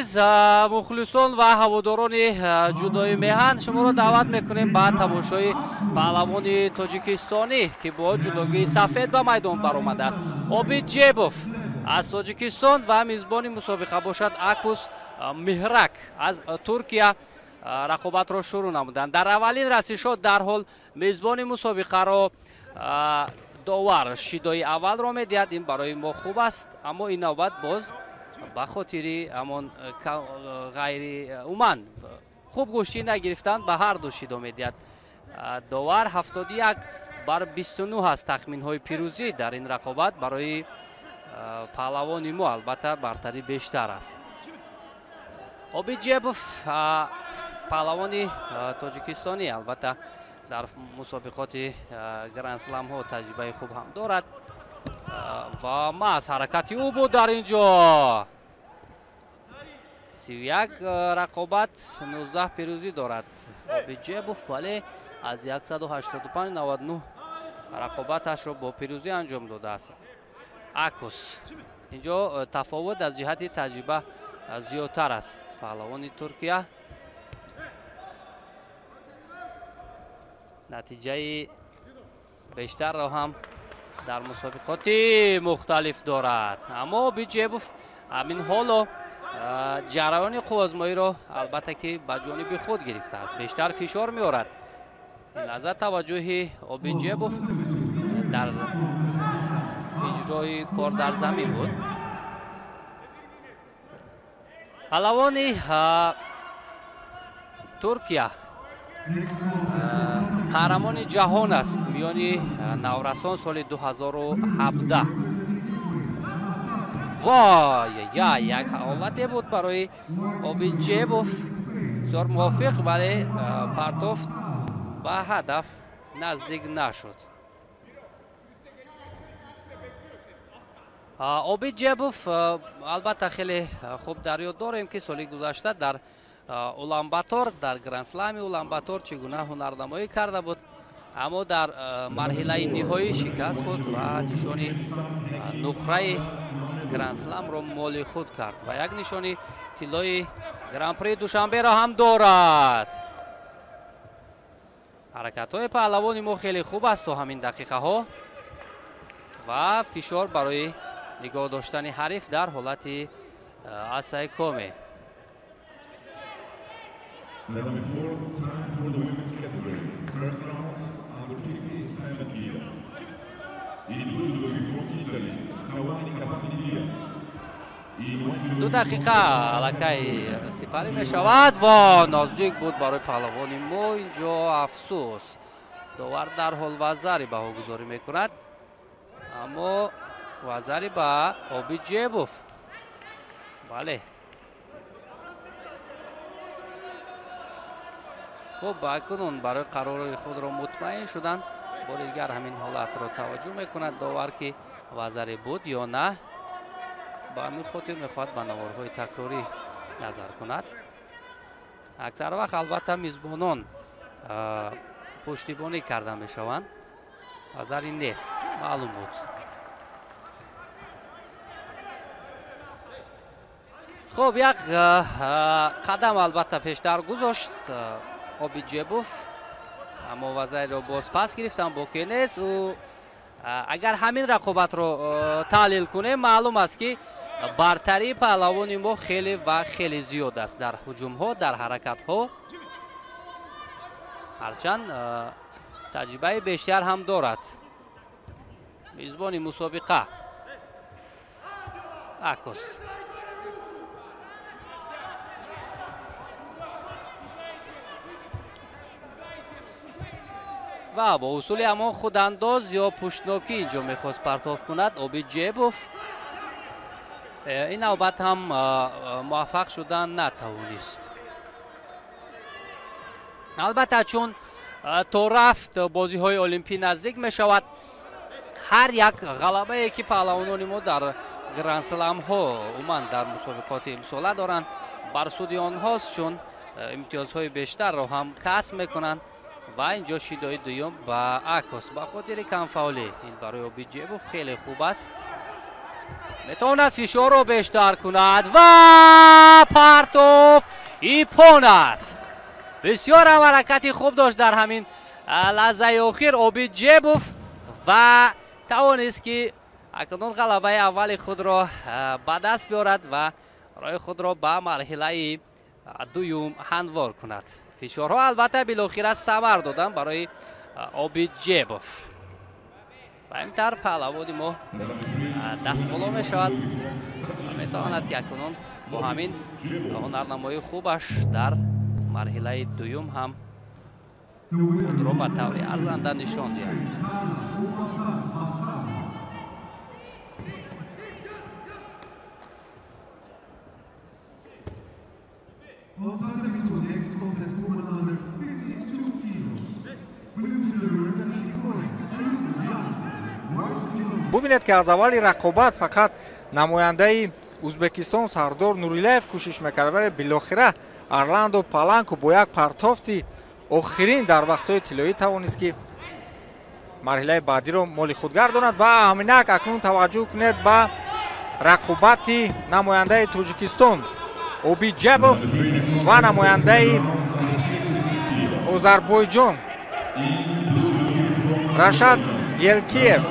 مخلصان و هواداران جدای میهن شما را دعوت میکنیم به تماشای پهلوان تاجیکستانی که با جداگی سفید به میدان برآمده است. عابد جیبوف از تاجیکستان و میزبان مسابقه باشد آکوس مهرک از ترکیه رقابت را شروع نمودند. در اولین رسیشات در حال میزبان مسابقه را داور شیدای اول را میدهد. این برای ما خوب است، اما این نوبت باز به خاطر همان غیر اومن خوب گوشتی نگرفتند به هر دو شیدا میدهد. داور 71 بر 29 است تخمین های پیروزی در این رقابت برای پهلوان ما. البته برتری بیشتر است. عابد جیبوف پهلوان تاجیکستانی البته در مسابقات گرند اسلم ها تجربه خوب هم دارد و محض حرکتی او بود در اینجا. 31 رقابت 19 پیروزی دارد عابد جیبوف، ولی از 185 99 رقابتش را با پیروزی انجام داده است. آکوس اینجا تفاوت از جهت تجربه زیادتر است. پهلوان ترکیه نتیجه بیشتر را هم در مسابقات مختلف دارد، اما عابد جیبوف همین حالا جریان قوازمایی را البته که به جانب خود گرفته است، بیشتر فشار می آورد. این لحظه توجه عابد جیبوف در اجرای کار در زمین بود. پهلوان ترکیه قهرمان جهان است میان نورسان سال 2017. وای یک حالتی بود برای عابد جیبوف، بسیار موافق، ولی پرتافت به هدف نزدیک نشد. عابد جیبوف البته خیلی خوب در یاد داریم که سال گذشته در اولانباتور در گرند اسلم اولانباتور چگونه هنرنمایی کرده بود، اما در مرحله نهایی شکست خورد و نشانی نقره گرند اسلم را مال خود کرد و یک نشانی طلای گرند پری دوشنبه را هم دارد. حرکت های پهلوان ما خیلی خوب است و همین دقیقه ها و فشار برای نگاه داشتن حریف در حالت اسای کامه. دو دقیقه علاقه سپری می شود و نزدیک بود برای پهلوان ما. اینجا افسوس داور در حال وزری به گذاری می کند، اما وزری به عابد جیبوف. بله خب باکنون برای قرار خود را مطمئن شدن، بار دیگر همین حالت را توجه میکند داور که وزری بود یا نه. با همین خاطر میخواد به نوارهای تکراری نظر کند. اکثر وقت البته میزبانان پشتیبانی کرده میشوند، وزری نیست معلوم بود. خب یک قدم البته پیشتر گذاشت عابد جیبوف، اما وزری را باز پس گرفتن باقی نیست. و اگر همین رقابت رو تحلیل کنیم معلوم است که برتری پهلوان ما خیلی و خیلی زیاد است در هجوم ها، در حرکت ها، هرچند تجربه بیشتر هم دارد. میزبان مسابقه آکوس و با اصول اما خودانداز یا پشتناکی اینجا میخواست پرتاف کند عابد جیبوف. این نوبت هم موفق شدن نتوانست. البته چون تا رفت بازی های المپی نزدیک می شود، هر یک غلبه ای که پهلوانان ما در گرند اسلم ها اومن در مسابقات امساله دارند بر سود آنهاست، چون امتیازهای بیشتر را هم کسب میکنند. و اینجا شیدای دوم با آکوس با خاطر کم فاولی. این برای عابد جیبوف خیلی خوب است. метавонад фишорро бештар кунад ва партов ипон аст. бисёр ҳаракати хуб дошт дар ҳамин лаҳзаи охир Обиҷебов ва тавонист ки акнун ғалабаи аввали худро ба даст биёрад ва роҳи худро ба марҳилаи дуюм ҳамвор кунад. фишорҳо албатта билохира самар доданд барои Обиҷебов. ба ин тар паҳлавони мо дастболо мешавад ва метавонад ки акнун бо ҳамин ҳунарнамоии хубаш дар марҳилаи дуюм ҳам худро ба таври арзанда нишон диҳад. бубинед ки аз аввали рақобат фақат намояндаи ӯзбекистон Сардор Нурилаев кӯшиш мекард, вале билохира Орландо Паланко бо як партофти охирин дар вақтҳои тиллоӣ тавонист ки марҳилаи баъдиро моли худ гардонад. ва ҳаминак акнун таваҷҷӯҳ кунед ба рақобати намояндаи Тоҷикистон Обиҷебов ва намояндаи Озарбойҷон Рашад Елкиев.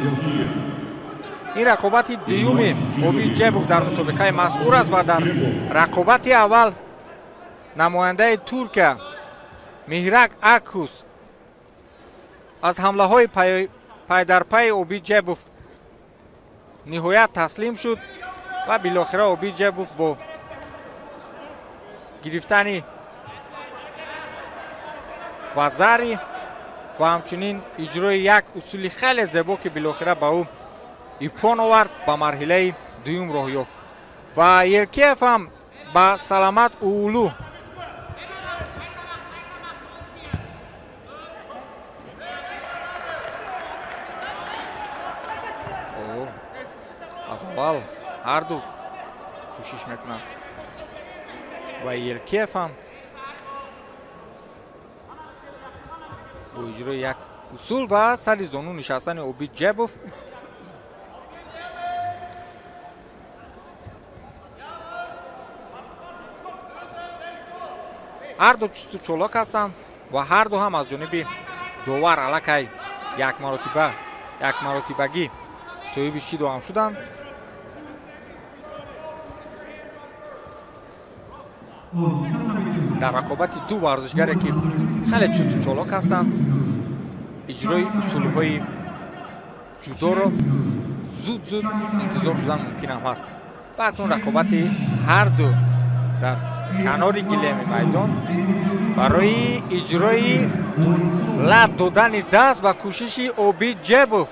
ин рақобати дуюми Обиҷебов дар мусобиқаи мазкур аст ва дар рақобати аввал намояндаи Туркия Миҳрак Акус аз ҳамлаҳои пайдарпайи Обиҷебов ниҳоят таслим шуд ва билохира Обиҷебов бо гирифтани вазари ва ҳамчунин иҷрои як усули хеле зебо ки билохира ба ӯ ипон овард ба марҳилаи дуюм роҳ ёфт. ва Елкиев ҳам ба Саламат Уулу аз аввал ҳарду кӯшиш мекунанд ва Елкиев ҳам бо иҷрои як усул ва сари зону нишастани Обиҷебов ҳарду чусту чолок ҳастанд ва ҳарду ҳам аз ҷониби довар аллакай якмаротибагӣ соҳиби шидо ҳам шуданд. дар рақобати ду варзишгаре ки хеле чусту чолок ҳастанд иҷрои усулҳои ҷудоро зуд интизор шудан мумкин ҳам ҳаст. ва акнун рақобати ҳарду дар канори гилеми майдон барои иҷрои лат додани даст ба кӯшиши Обиҷебов.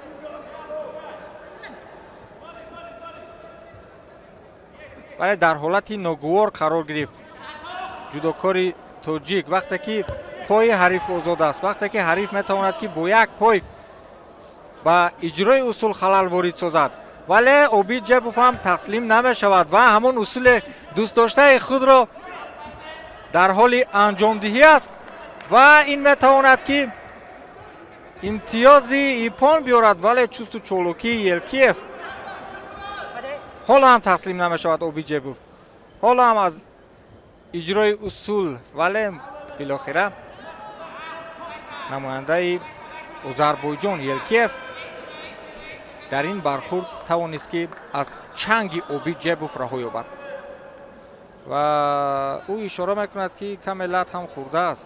вале дар ҳолати ногувор қарор гирифт ҷудокори тоҷик вақте ки пои ҳариф озод аст, вақте ки ҳариф метавонад ки бо як пой ба иҷрои усул халал ворид созад, вале Обиҷебов ҳам таслим намешавад ва ҳамон усули дӯстдоштаи худро дар ҳоли анҷомдиҳӣ аст ва ин метавонад ки имтиёзи ипон биёрад, вале чусту чолокии Елкиев ҳоло ҳам таслим намешавад. Обиҷебов ҳоло ҳам аз иҷрои усул, вале билохира намояндаи Озарбойҷон Елкиев дар ин бархурд тавонист ки аз чанги Обиҷебов раҳо ёбад ва ӯ ишора мекунад ки каме лат ҳам хӯрдааст.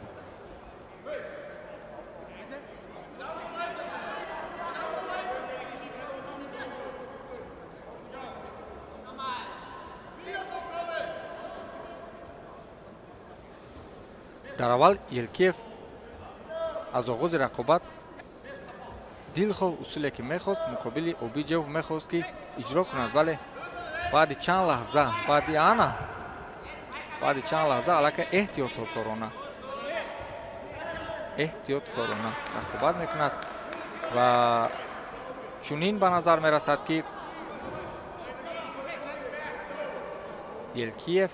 дар аввал Елкиев аз оғози рақобат дилхоҳ усуле ки мехост муқобили Обиҷебов мехост ки иҷро кунад, вале баъди чанд лаҳза аллакай эҳтиёткорона рақобат мекунад ва чунин ба назар мерасад ки Елкиев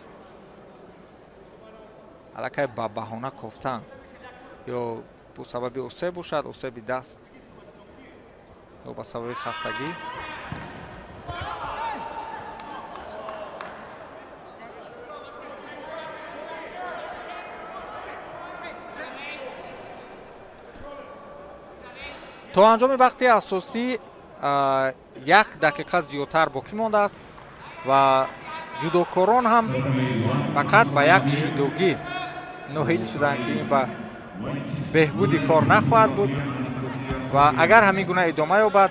аллакай ба баҳона кофтан ё бо сабаби осеб бошад, осеби даст ё ба сабаби хастагӣ то анҷоми вақти асосӣ 1 дақиқа зиёдтар боқӣ мондааст ва ҷудокорон ҳам фақат ба як шидогӣ ноил шуданд ки ин ба беҳбуди кор нахоҳад буд ва агар ҳамин гуна идома ёбад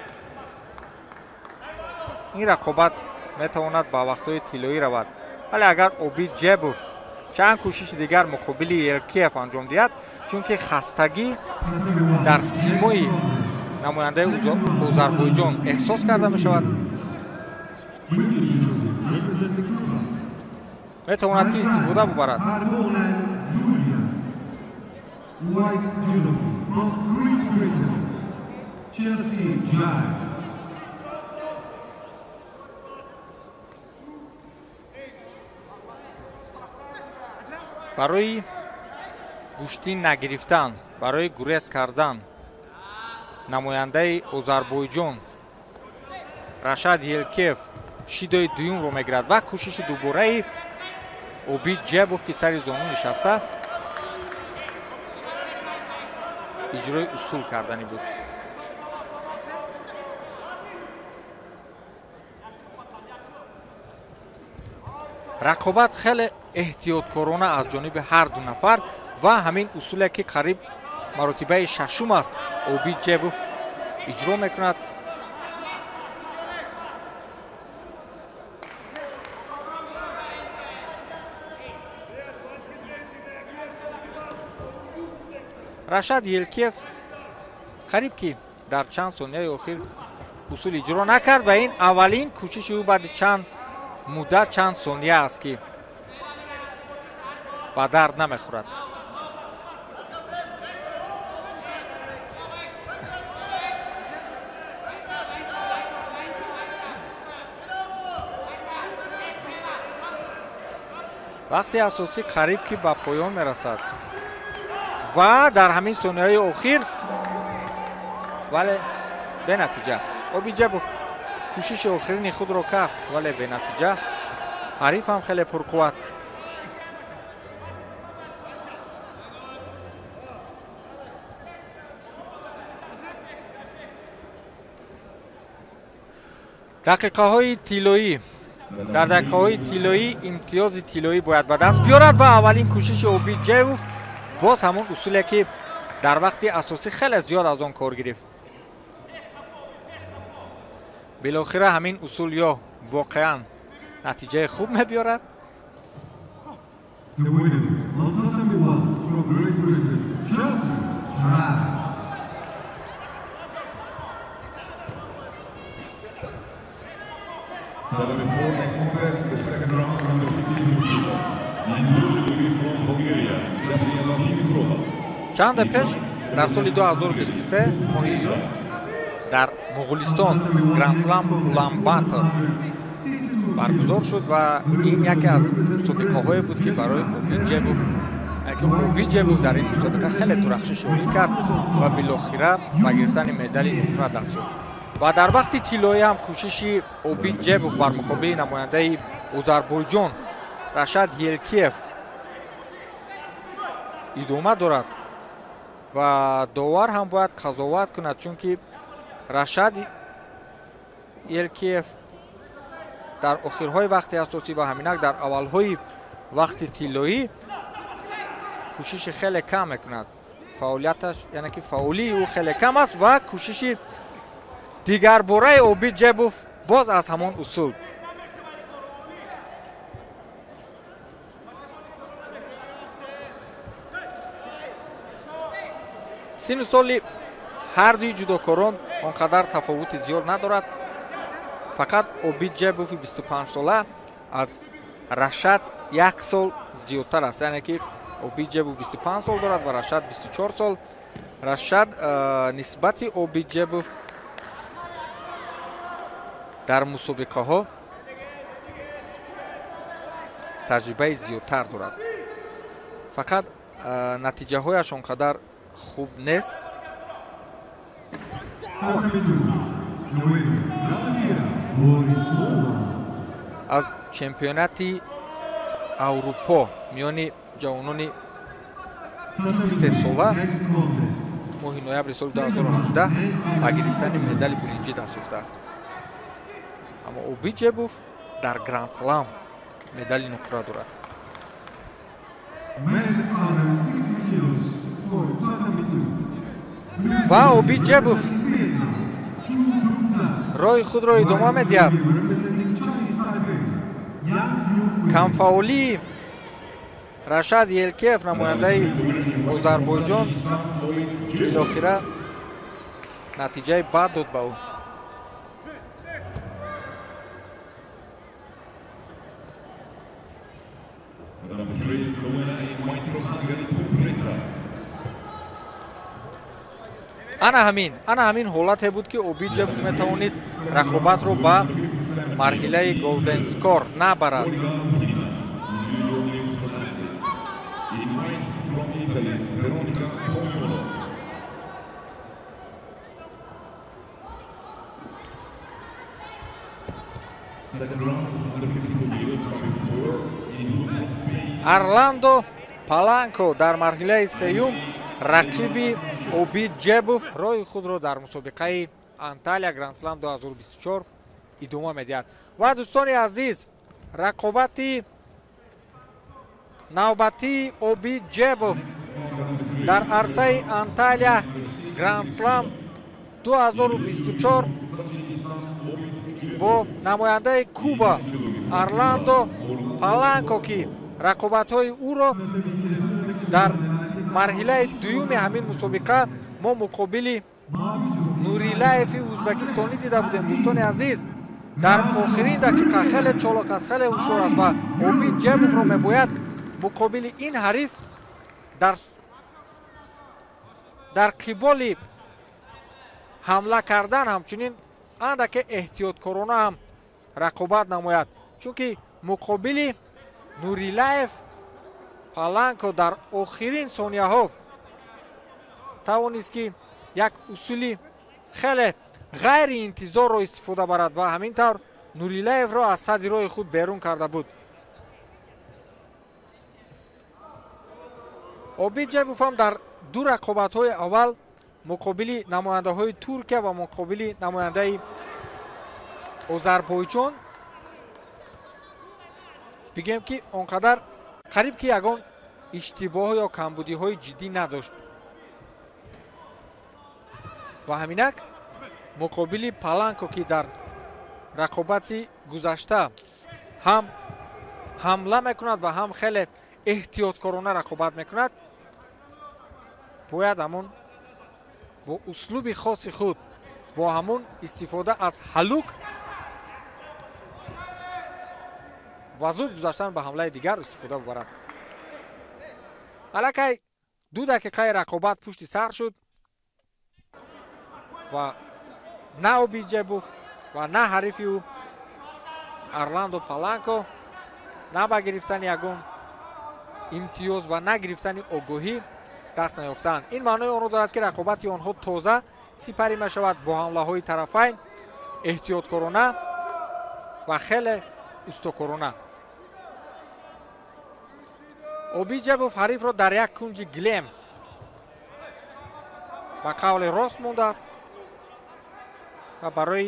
ин рақобат метавонад ба вақтҳои тиллоӣ равад. вале агар Обид Ҷебов чанд кӯшиши дигар муқобили Елкиев анҷом диҳад, чунки хастагӣ дар симои намояндаи Озарбойҷон эҳсос карда мешавад, метавонад ки истифода бубарад. барои гӯшти нагирифтан, барои гурез кардан намояндаи Озарбойҷон Рашад Елкиев шидои дуюмро мегирад ва кӯшиши дубораи Обид Ҷебов ки сари зону нишаста иҷрои усул кардани буд. рақобат хеле эҳтиёткорона аз ҷониби ҳар ду нафар ва ҳамин усуле ки қариб маротибаи шашум аст Обид Ҷебов иҷро мекунад. Рашад Елкиев қариб ки дар чанд сонияи охир усул иҷро накард ва ин аввалин кӯшиши ӯ баъди чанд муддат, чанд сония аст ки ба дард намехӯрад. вақти асосӣ қариб ки ба поён мерасад ва дар ҳамин сонияҳои охир вале бенатиҷа Обид Ҷебов кӯшиши охирини худро кард, вале бенатиҷа. ҳариф ҳам хеле пурқувват. дақиқаҳои тиллоӣ. дар дақиқаҳои тиллоӣ имтиёзи тиллоӣ бояд ба даст биёрад ва аввалин кӯшиши Обид Ҷебов боз ҳамон усуле ки дар вақти асосӣ хеле зиёд аз он кор гирифт. билохира ҳамин усул ё воқеан натиҷаи хуб мебиёрад чанде пеш дар соли 2023 моҳи июн дар Моғулистон Гранд-слам Улан-Батор баргузор шуд ва ин яке аз мусобиқаҳое буд ки барои Обид Ҷебов дар ин мусобиқа хеле дурахшишонӣ кард ва билохира ба гирифтани медали нуқра даст ёфт. ва дар вақти тиллоӣ ҳам кӯшиши Обид Ҷебов бар муқобили намояндаи Озарбойҷон Рашад Елкиев идома дорад ва довар ҳам бояд қазоват кунад, чунки Рашад Елкиев дар охирҳои вақти асосӣ ва ҳаминак дар аввалҳои вақти тиллоӣ кӯшиши хеле кам мекунад. фаъолияташ яъне ки фаъолии ӯ хеле кам аст ва кӯшиши дигарбораи Обид Ҷебов боз аз ҳамон усул. сину соли ҳар дуи ҷудокорон он қадар тафовути зиёд надорад. фақат Обид Ҷебов 25 сола аз Рашад 1 сол зиёдтар аст, яъне ки Обид Ҷебов 25 сол дорад ва Рашад 24 сол. Рашад нисбати Обид Ҷебов дар мусобиқаҳо таҷрибаи зиёдтар дорад. фақат натиҷаҳояш он қадар хуб нест. аз чемпионати Аврупо миёни ҷавонони 23 сола моҳи ноябри соли 2018 ба гирифтани медали биринҷӣ даст ёфтааст. аммо Обиҷебов дар Гранд Слам медали нуқра дорад. ва Обиҷебов роҳи худро идома медиҳад. камфаъолии Рашад Елкеев намояндаи Озарбойҷон билохира натиҷаи бад дод ба ӯ. ана ҳамин ҳолате буд ки Обиҷебов метавонист рақобатро ба марҳилаи Голден Скор набарад. Орландо Паланко дар марҳилаи сеюм рақиби Обиҷебов роҳи худро дар мусобиқаи Анталия Гранд Слам 2024 идома медиҳад. ва дӯстони азиз, рақобати навбатии Обиҷебов дар арсаи Анталия Гранд Слам 2024 бо намояндаи Куба Орландо Паланко ки рақобатҳои ӯро дар марҳилаи дуюми ҳамин мусобиқа мо муқобили Нурилаеви ӯзбекистонӣ дида будем. дӯстони азиз, дар охирин дақиқа хеле чолок аст, хеле ҳушёр аст ва Обиҷебовро мебояд муқобили ин ҳариф дар қиболи ҳамла кардан ҳамчунин андаке эҳтиёткорона ҳам рақобат намояд, чунки муқобили Нурилаев Паланко дар охирин сонияҳо тавонист ки як усули хеле ғайриинтизорро истифода барад ва ҳамин тавр Нурилаевро аз садди роҳи худ берун карда буд. Обиҷебов ҳам дар ду рақобатҳои аввал муқобили намояндаҳои Туркия ва муқобили намояндаи Озарбойҷон бигем ки он қадар қариб ки ягон иштибоҳ ё камбудиҳои ҷиддӣ надошт. ва ҳаминак муқобили Паланко ки дар рақобати гузашта ҳам ҳамла мекунад ва ҳам хеле эҳтиёткорона рақобат мекунад, бояд ҳамун бо услуби хоси худ, бо ҳамун истифода аз ҳалук ва зуд гузаштан ба ҳамлаи дигар истифода бубарад. аллакай 2 дақиқаи рақобат пушти сар шуд ва на Обиҷебов ва на ҳарифи ӯ Орландо Паланко на ба гирифтани ягон имтиёз ва на гирифтани огоҳӣ даст наёфтаанд. ин маънои онро дорад ки рақобати онҳо тоза сипарӣ мешавад бо ҳамлаҳои тарафайн, эҳтиёткорона ва хеле устукорона. Обиҷебов ҳарифро дар як кунҷи гилем ба қавли рост мондааст ва барои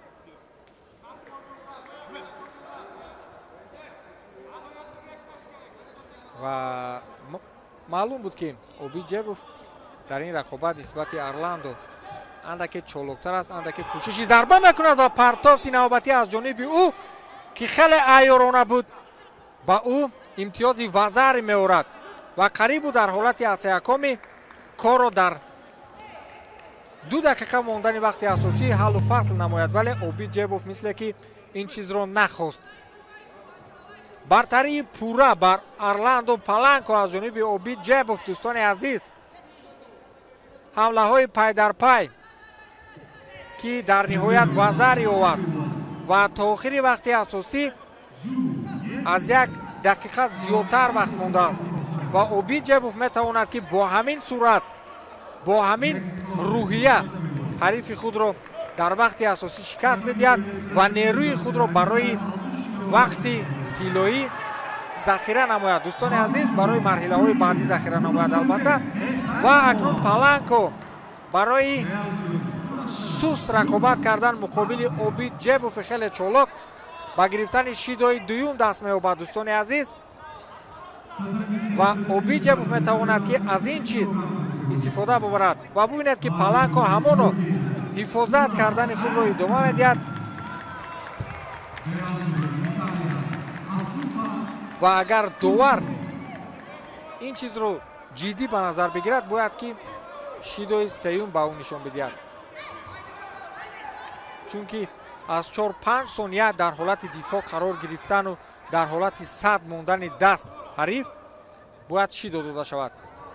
ва маълум буд ки Обиҷебов дар ин рақобат нисбати Орландо андаке чолоктар аст, андаке кӯшиши зарба мекунад ва партофти навбатӣ аз ҷониби ӯ ки хеле айёрона буд ба ӯ имтиёзи вазари меорад ва қарибу дар ҳолати асякоми корро дар 2 дақиқа мондани вақти асосӣ ҳаллу фасл намояд, вале Обиҷебов мисле ки ин чизро нахост. бартарии пурра бар Орландо Паланко аз ҷониби Обиҷебов. дӯстони азиз, ҳамлаҳои пайдарпай ки дар ниҳоят вазари овард ва то охири вақти асосӣ аз 1 дақиқа зиёдтар вақт мондааст ва Обиҷебов метавонад ки бо ҳамин сурат, бо ҳамин рӯҳия ҳарифи худро дар вақти асосӣ шикаст медиҳад ва нерӯи худро барои вақти тиллоӣ захира намояд. дӯстони азиз, барои марҳилаҳои баъдӣ захира намояд албатта. ва акнун Паланко برای سوست رقابت کردن مقابل عبید جیبوف خیلی چولک با گرفتن شیدوی دوم دست می‌یابد. دوستان عزیز و عبید جیبوف میتواند که از این چیز استفاده ببرد و ببینید که پالانکو همونو حفاظت کردن خود رو ادامه میدهد و اگر داور این چیز رو جدی به نظر بگیرد باید که شیدوی سیوم به اون نشان بدهد، چون که از 4-5 ثانیه در حالت دفاع قرار گرفتن و در حالت صد موندن دست حریف باید شیدو داده شود.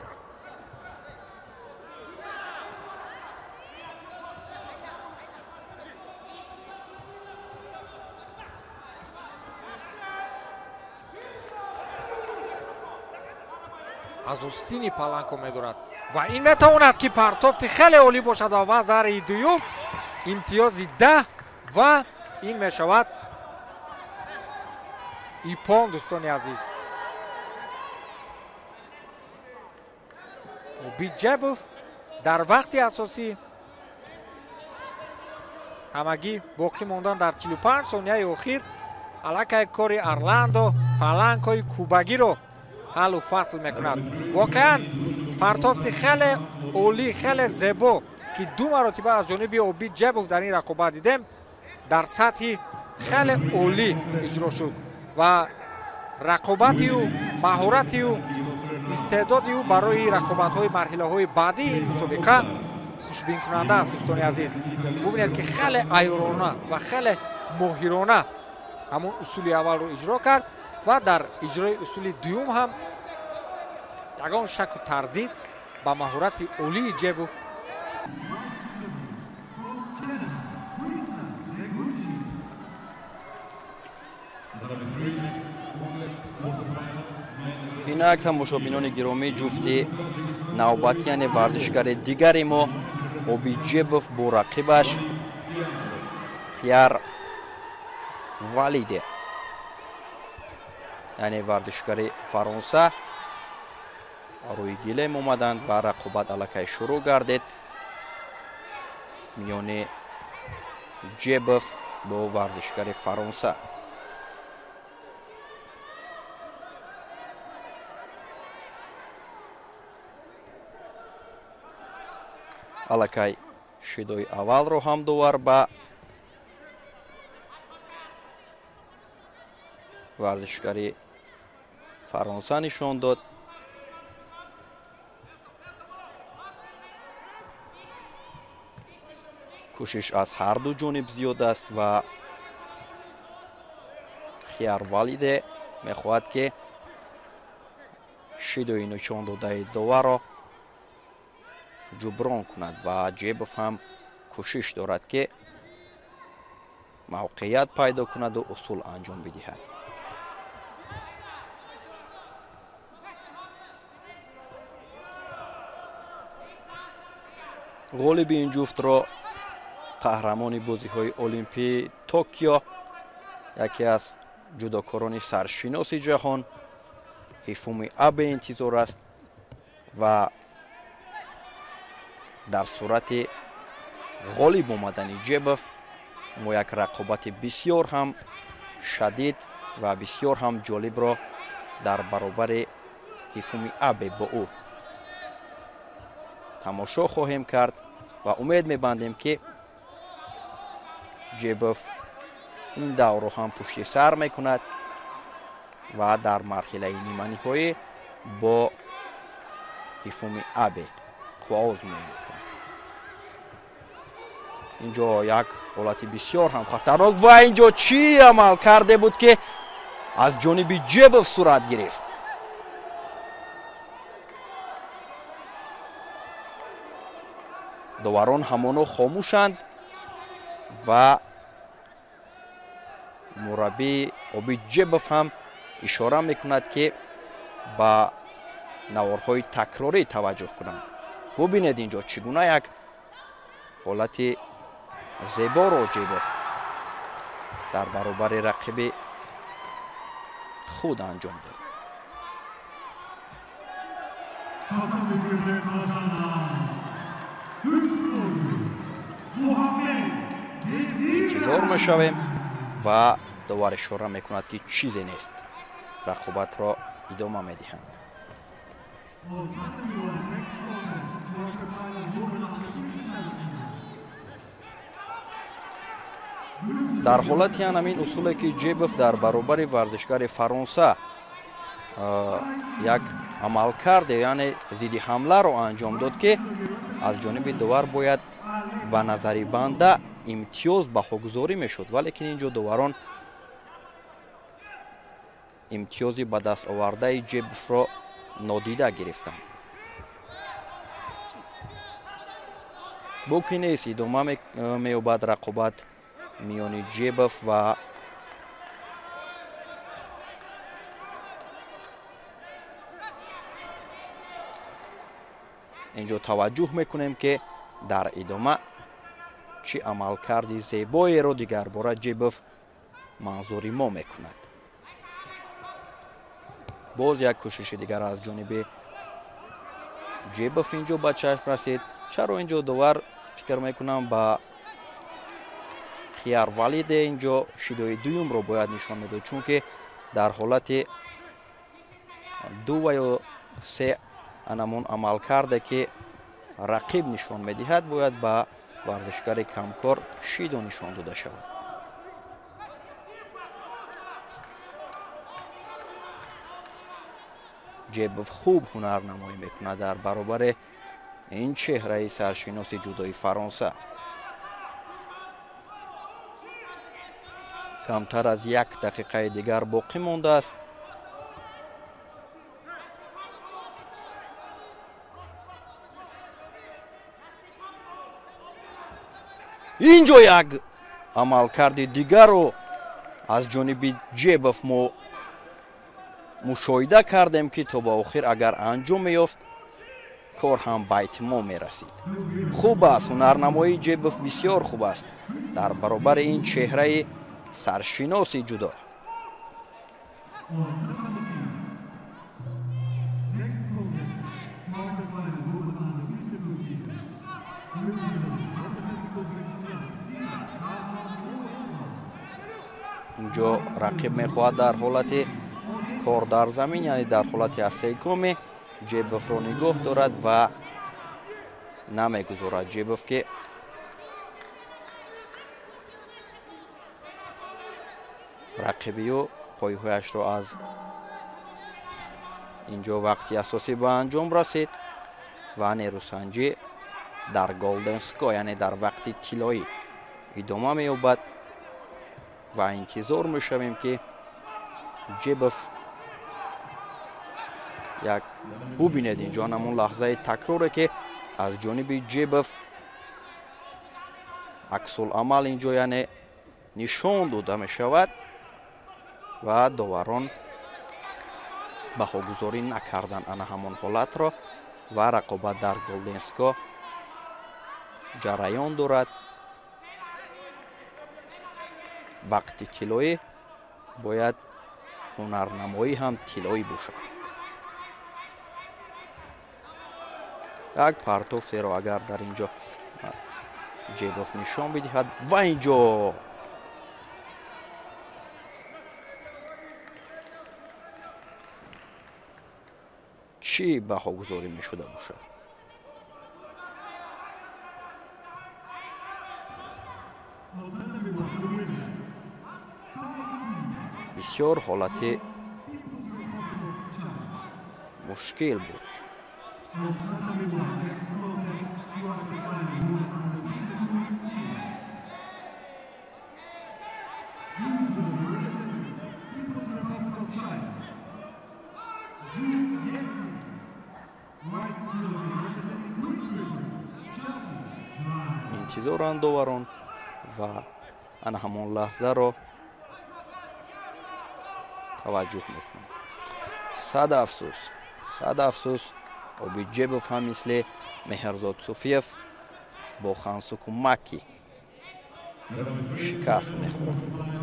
از استینی پالانکو می‌دارد و این میتواند که پرتافت خیلی عالی باشد و ضربه دوم امتیاز 10 و این میشود ایپان. دوستان عزیز عبید جیبوف در وقت اساسی همگی باقی موندن در 45 ثانیه اخیر علیه کار ارلاندو پالانکوی کوباگی رو حل و فصل میکند. واقعا پرتافت خیلی عالی خیلی زیبا که دو مرتبه از جانب عبید جیبوف در این رقابت دیدیم در سطح خیلی عالی اجرا شد و رقابتی و مهارتی و استعدادی او برای رقابت‌های مرحله‌های بعدی این مسابقه خوشبین کننده است. دوستان عزیز ببینید که خیلی عیارانه و خیلی ماهرانه همون اصول اول رو اجرا کرد و در اجرای اصول دوم هم یگان شک و تردید با مهارت عالی جیبوف اینک тамошобинони гиромӣ ҷуфти навбатияни варзишгари дигари мо عبید جیبوف бо рақибаш хияр валиде яъне варзишгари фаронса рӯи гилем омаданд ва рақобат аллакай шурӯъ гардид миёни جیبوف бо варзишгари фаронса. аллакай шидои аввалро ҳам довар ба варзишгари фаронса нишон дод. кӯшиш аз ҳарду ҷониб зиёд аст ва хиярвалиде мехоҳад ки шидои нишондодаи доварро ҷуброн кунад ва جیبوف ҳам кӯшиш дорад ки мавқеият пайдо кунаду усул анҷом бидиҳад. ғолиби ин ҷуфтро қаҳрамони бозиҳои олимпии токио яке аз ҷудокорони саршиноси ҷаҳон ҳифуми абе интизор аст ва дар сурати ғолиб омадани جیبوف мо як рақобати бисёр ҳам шадид ва бисёр ҳам ҷолибро дар баробари ҳифуми абе бо ӯ тамошо хоҳем кард ва умед мебандем ки جیبوف ин даврро ҳам пушти сар мекунад ва дар марҳилаи ниманиҳоӣ бо ҳифуми абе хуоз мекунад. инҷо як ҳолати бисёр ҳам хатарнок ва инҷо чӣ амал карде буд ки аз ҷониби جیبوف сурат гирифт. доварон ҳамоно хомӯшанд ва мураббии عبید جیبوف ҳам ишора мекунад ки ба наворҳои такрорӣ таваҷҷӯҳ кунанд. бубинед инҷо чӣ гуна як ҳолати зеборо جیبوف дар баробари рақиби худ анҷом дод. интизор мешавем ва довар ишора мекунад ки чизе нест. Рақобатро идома медиҳанд. дар ҳолати ҳамин усуле ки Ҷебов дар баробари варзишгари Фаронса як амалкарде яъне зидди ҳамларо анҷом дод ки аз ҷониби довар бояд ба назари банда имтиёз баҳогузорӣ мешуд, валекин инҷо доварон имтиёзи ба дастовардаи Ҷебовро нодида гирифтанд. бо ки нест идома меёбад рақобат миёни Ҷебов ва инҷо таваҷҷӯҳ мекунем ки дар идома чӣ амалкарди зебоеро дигарбора Ҷебов манзури мо мекунад. боз як кӯшиши дигар аз ҷониби Ҷебов инҷо ба чашм расид. чаро инҷо довар фикр мекунам ба Хиярвалиде инҷо шидои дуюмро бояд нишон медод, чунки дар ҳолати 2 ва ё 3 анамон амал карде ки рақиб нишон медиҳад, бояд ба варзишгари камкор шидо нишон дода шавад. Ҷебов хуб ҳунарнамоӣ мекунад дар баробари ин чеҳраи саршиноси ҷудои Фаронса. камтар аз 1 дақиқаи дигар боқӣ мондааст. инҷо як амалкарди дигарро аз ҷониби Ҷебов мо мушоҳида кардем ки то ба охир агар анҷом меёфт кор ҳам ба итмом мерасид. хуб аст, ҳунарнамоии Ҷебов бисёр хуб аст дар баробари ин чеҳраи саршиноси ҷудо. инҷо рақиб мехоҳад дар ҳолати кор дар замин, яъне дар ҳолати асекоми Ҷебовро нигоҳ дорад ва намегузорад Ҷебов ки рақибиё пойҳояшро аз инҷо вақти асосӣ ба анҷом расид ва нерӯсанҷӣ дар Голден Ской, яъне дар вақти тиллоӣ идома меёбад ва интизор мешавем ки Ҷебов як бубинед инҷо ҳамон лаҳзаи такроре ки аз ҷониби Ҷебов аксуламал инҷо яъне нишон дода мешавад ва доварон баҳогузорӣ накарданд ана ҳамон ҳолатро ва рақобат дар Голден Ской ҷараён дорад. вақти тиллоӣ бояд ҳунарнамоӣ ҳам тиллоӣ бошад. як партоферо агар дар инҷо Ҷебов нишон бидиҳад ва инҷо чӣ баҳогузорӣ мешуда бошад? бисёр ҳолати мушкил буд. интизоранд доварон ва ана ҳамон лаҳзаро таваҷҷӯҳ мекунем. Сад афсус Обид Ҷебов ҳам мисли Меҳрзод Суфиев бо Хансуку Макки шикаст мехӯрад.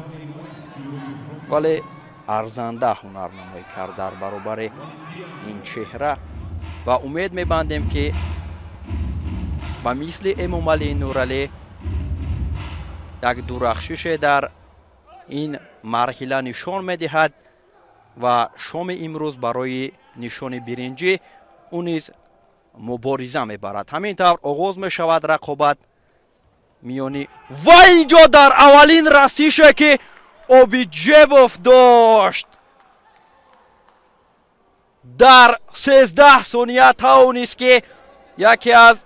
вале арзанда ҳунарнамоӣ кард дар баробари ин чеҳра ва умед мебандем ки ба мисли Эмомалӣ Нуралӣ як дурахшише дар ин марҳила нишон медиҳад ва шоми имрӯз барои нишони биринҷӣ ӯ низ мубориза мебарад. Ҳамин тавр оғоз мешавад рақобат миёни ва инҷо дар аввалин расише ки Обиҷебов дошт дар 13 сония тавонист ки яке аз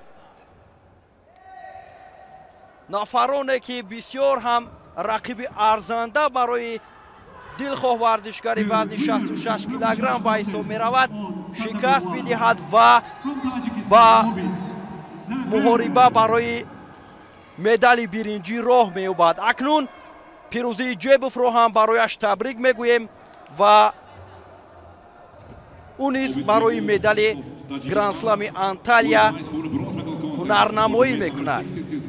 нафароне ки бисёр ҳам рақиби арзанда барои дилхоҳ варзишгари вазни 66 килограмм ба ҳисоб меравад шикаст бидиҳад ва ба муҳориба барои медали биринҷӣ роҳ меёбад. Акнун пирӯзии Ҷебовро ҳам барояш табрик мегӯем ва ӯ низ барои медали гранд-слами Анталия ҳунарнамоӣ мекунад.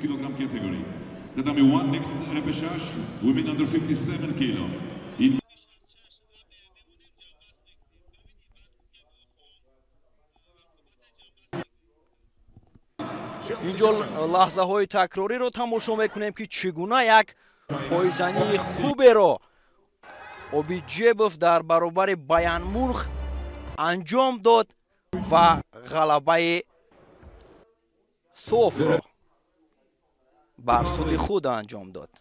инҷо лаҳзаҳои такрориро тамошо мекунем ки чӣ гуна як пойзании хуберо Обиҷебов дар баробари Баянмунх анҷом дод ва ғалабаи софро бар суди худ анҷом дод.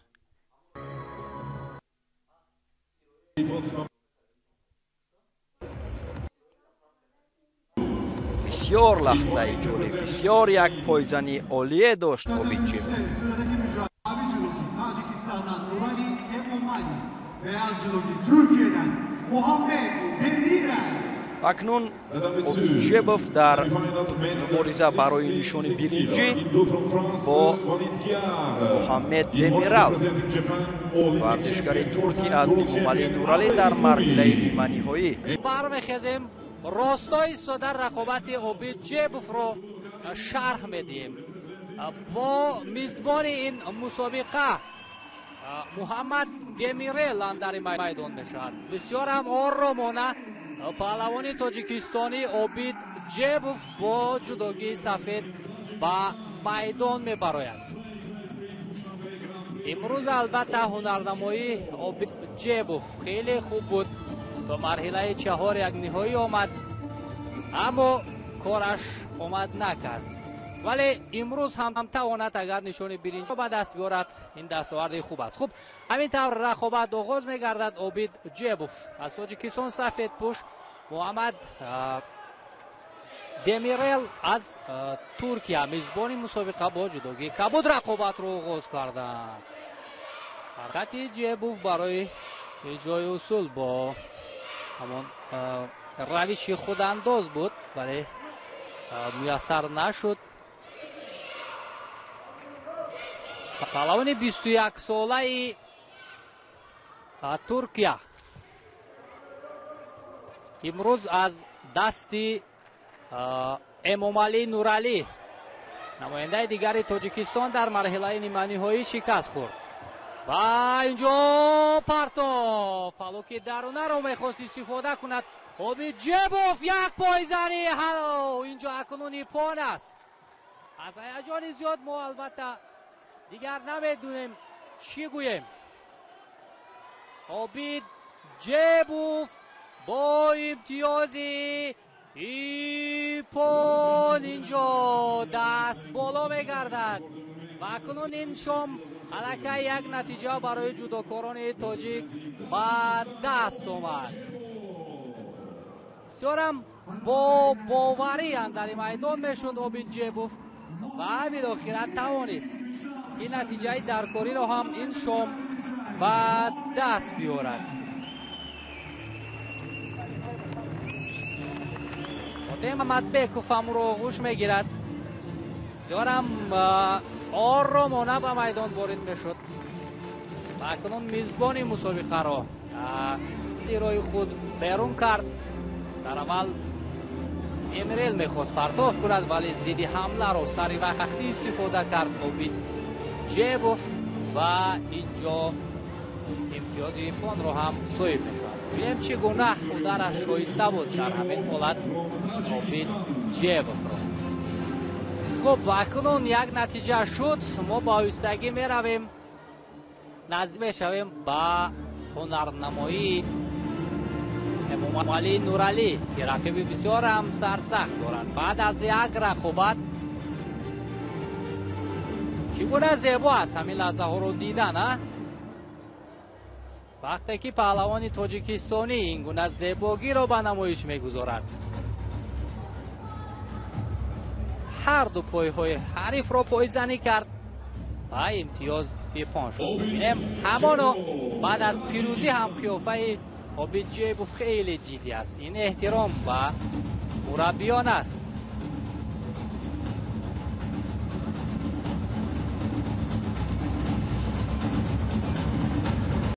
бисёр лаҳзаи ҷолиб, бисёр як пойзани олие дошт Обиҷебов. акнун Обиҷебов дар мубориза барои нишони биринҷӣ бо Муҳаммед Демирал варзишгари турки аз Эмомалӣ Нуралӣ дар марҳилаи ниманиҳоӣ бармехезем ростой истодар рақобати Обиҷебовро шарҳ медиҳем. бо мизбони ин мусобиқа Муҳаммад Демирел дар майдон мешавад. бисёр ҳам оромона паҳлавони тоҷикистони Обиҷебов бо ҷудогии сафед ба майдон мебарояд. имрӯз албатта ҳунарнамоии Обиҷебов хеле хуб буд. то марҳилаи чаҳор як ниҳоӣ омад, аммо кораш омад накард. вале имрӯз ҳам тавонад агар нишони биринҷӣ ба даст биёрад, ин дастоварди хуб аст. хуб, ҳамин тавр рақобат оғоз мегардад. Обиҷебов аз Тоҷикистон сафедпӯш, Муҳаммад Демирел аз Туркия мизбони мусобиқа бо ҷудогӣ кабуд рақобатро оғоз карданд. ҳаракати Ҷебов барои иҷрои усул бо ҳамон равиши худандоз буд, вале муяссар нашуд. паҳлавони 21-солаи Туркия имрӯз аз дасти Эмомалӣ Нуралӣ, намояндаи дигари Тоҷикистон дар марҳилаи ниманиҳоӣ шикаст хӯрд. ва инҷо партов фалоки дарунаро мехост истифода кунад. Обиҷебов як пойзани инҷо акнун ипон аст. аз ҳаяҷони зиёд мо албатта дигар намедунем чӣ гӯем. Обиҷебов бо имтиёзи ипон инҷо даст боло мегардад ва акнун ин шом аллакай як натиҷа барои ҷудокорони тоҷик ба даст омад. бисёрам бо боварӣ андари майдон мешуд Обиҷебов ва билохира тавонист ин натиҷаи даркориро ҳам ин шом ба даст биёрад. Отем Мамадбеков ҳамро оғӯш мегирад. бисёрам оромона ба майдон ворид мешуд. ва акнун мизбони мусобиқаро ирои худ берун кард. дар аввал Демирел мехост партов кунад, вале зидди ҳамларо сари вақти истифода кард Обиҷебов ва инҷо имтиёзи ипонро ҳам соҳиб мешавад. бинем чӣ гуна удараш шоиста буд дар ҳамин ҳолат Обиҷебовро. خب اکنون یک نتیجه شد. ما با آهستگی می رویم نزدیک شویم با هنرنمایی امامعلی نورعلی که رقیب بسیار هم سرسخت دارند. بعد از یک رقابت چگونه زیبا است همین لحظه ها رو دیدن. وقتی که پهلوان تاجیکستانی این گونه زیباگی را به نمایش میگذارد، هر دو پایهای حریف را پایزنی کرد و امتیاز پیپان شد. همانو بعد از پیروزی هم قیافه عابدجیبوف خیلی جدی است. این احترام و مربیان است.